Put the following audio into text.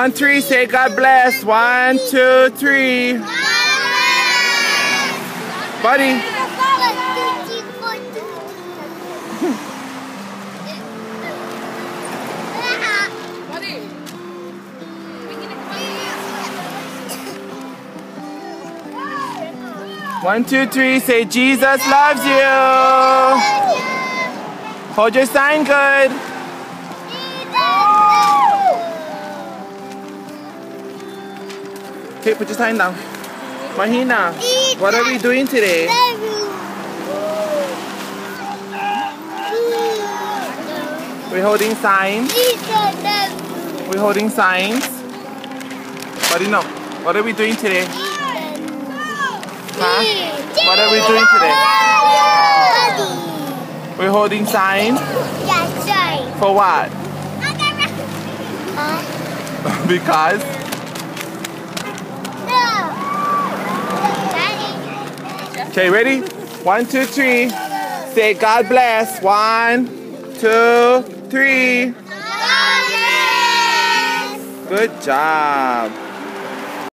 On three, say God bless. 1, 2, 3. Buddy. One, two, three, say Jesus loves you. Hold your sign good. Okay, put your sign down. Mahina, what are we doing today? We're holding signs. We're holding signs. Buddy, no. What are we doing today? Huh? What are we doing today? We're holding signs? Yes, sorry. For what? Because? No. Okay, ready? 1, 2, 3. Say God bless. 1, 2, 3. God bless. Good job.